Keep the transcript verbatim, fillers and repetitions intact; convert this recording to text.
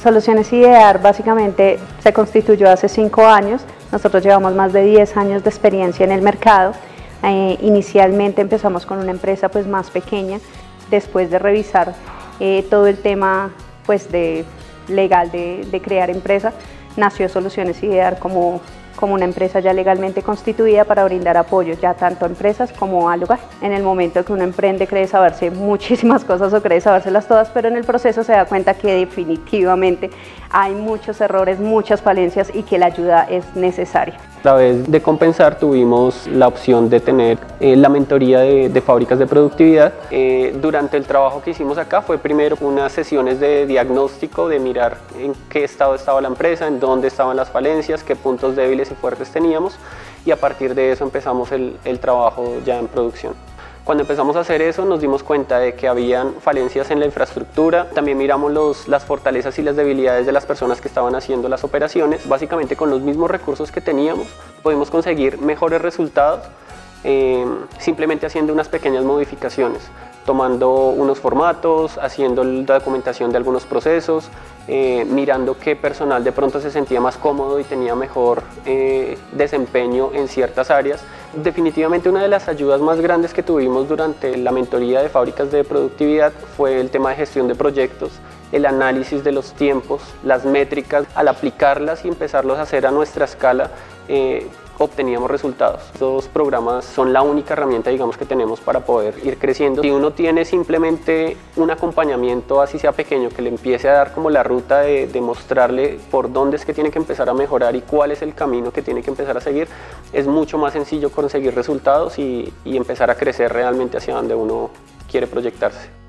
Soluciones IDEAR básicamente se constituyó hace cinco años, nosotros llevamos más de diez años de experiencia en el mercado. Eh, inicialmente empezamos con una empresa pues más pequeña, después de revisar eh, todo el tema pues de legal de, de crear empresa, nació Soluciones IDEAR como, como una empresa ya legalmente constituida para brindar apoyo ya tanto a empresas como al hogar. En el momento que uno emprende cree saberse muchísimas cosas o cree sabérselas todas, pero en el proceso se da cuenta que definitivamente hay muchos errores, muchas falencias y que la ayuda es necesaria. A través de Compensar tuvimos la opción de tener eh, la mentoría de, de fábricas de productividad. Eh, durante el trabajo que hicimos acá fue primero unas sesiones de diagnóstico, de mirar en qué estado estaba la empresa, en dónde estaban las falencias, qué puntos débiles y fuertes teníamos, y a partir de eso empezamos el, el trabajo ya en producción. Cuando empezamos a hacer eso nos dimos cuenta de que habían falencias en la infraestructura, también miramos los, las fortalezas y las debilidades de las personas que estaban haciendo las operaciones. Básicamente con los mismos recursos que teníamos pudimos conseguir mejores resultados eh, simplemente haciendo unas pequeñas modificaciones, tomando unos formatos, haciendo la documentación de algunos procesos, eh, mirando qué personal de pronto se sentía más cómodo y tenía mejor eh, desempeño en ciertas áreas. Definitivamente una de las ayudas más grandes que tuvimos durante la mentoría de fábricas de productividad fue el tema de gestión de proyectos, el análisis de los tiempos, las métricas. Al aplicarlas y empezarlos a hacer a nuestra escala, eh, obteníamos resultados. Estos programas son la única herramienta, digamos, que tenemos para poder ir creciendo. Si uno tiene simplemente un acompañamiento, así sea pequeño, que le empiece a dar como la ruta de, de mostrarle por dónde es que tiene que empezar a mejorar y cuál es el camino que tiene que empezar a seguir, es mucho más sencillo conseguir resultados y, y empezar a crecer realmente hacia donde uno quiere proyectarse.